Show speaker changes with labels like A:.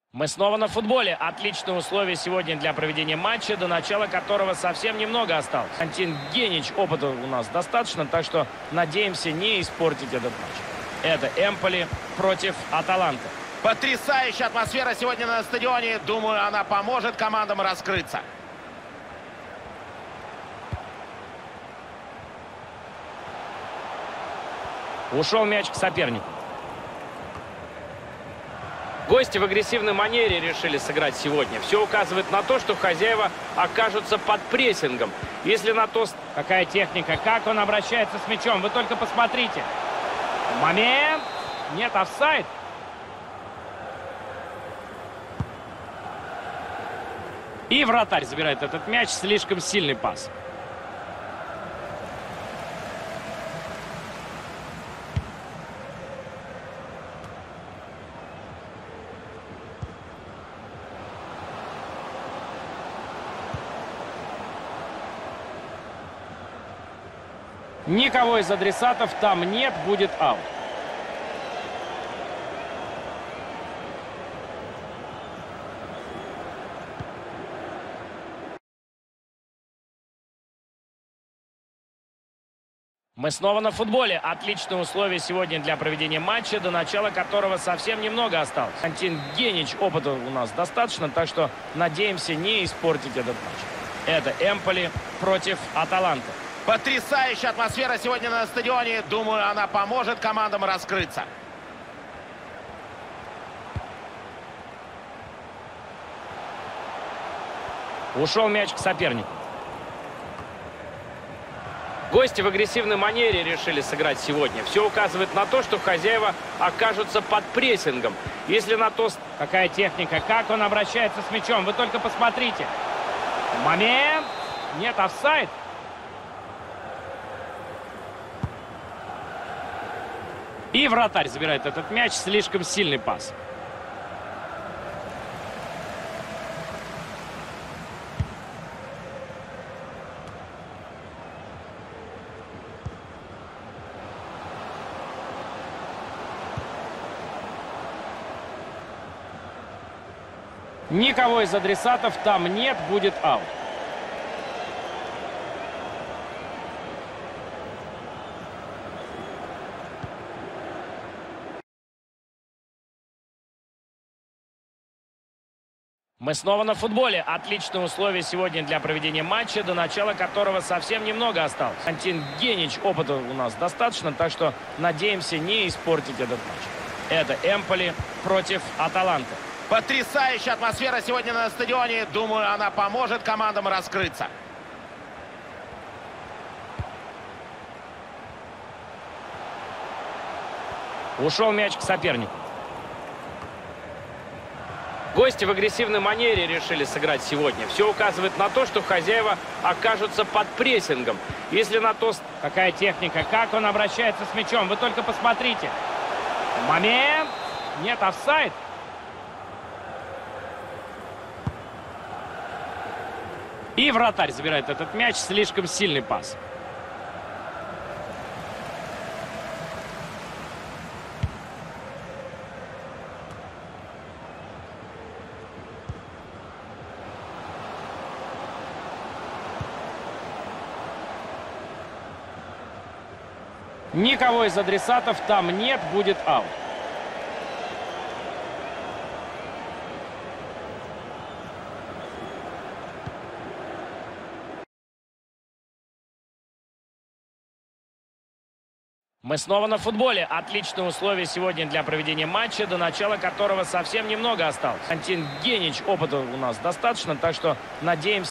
A: Мы снова на футболе. Отличные условия сегодня для проведения матча, до начала которого совсем немного осталось. Константин Генич, опыта у нас достаточно, так что надеемся не испортить этот матч. Это Эмполи против Аталанты.
B: Потрясающая атмосфера сегодня на стадионе. Думаю, она поможет командам раскрыться.
A: Ушел мяч к сопернику.
C: Гости в агрессивной манере решили сыграть сегодня. Все указывает на то, что хозяева окажутся под прессингом. Если на то...
A: Какая техника, как он обращается с мячом. Вы только посмотрите. Момент. Нет, офсайд. И вратарь забирает этот мяч. Слишком сильный пас. Никого из адресатов там нет, будет аут. Мы снова на футболе. Отличные условия сегодня для проведения матча, до начала которого совсем немного осталось. Константин Генич, опыта у нас достаточно, так что надеемся не испортить этот матч. Это Эмполи против Аталанты.
B: Потрясающая атмосфера сегодня на стадионе. Думаю, она поможет командам раскрыться.
A: Ушел мяч к сопернику.
C: Гости в агрессивной манере решили сыграть сегодня. Все указывает на то, что хозяева окажутся под прессингом. Если на то...
A: Какая техника, как он обращается с мячом. Вы только посмотрите. Момент. Нет, офсайд. И вратарь забирает этот мяч. Слишком сильный пас. Никого из адресатов там нет, будет аут. Мы снова на футболе. Отличные условия сегодня для проведения матча, до начала которого совсем немного осталось. Константин Генич, опыта у нас достаточно, так что надеемся не испортить этот матч. Это Эмполи против Аталанты.
B: Потрясающая атмосфера сегодня на стадионе. Думаю, она поможет командам раскрыться.
A: Ушел мяч к сопернику.
C: Гости в агрессивной манере решили сыграть сегодня. Все указывает на то, что хозяева окажутся под прессингом. Если на то...
A: Какая техника, как он обращается с мячом. Вы только посмотрите. Момент. Нет, офсайд. И вратарь забирает этот мяч. Слишком сильный пас. Никого из адресатов там нет, будет аут. Мы снова на футболе. Отличные условия сегодня для проведения матча, до начала которого совсем немного осталось. Константин Генич, опыта у нас достаточно, так что надеемся...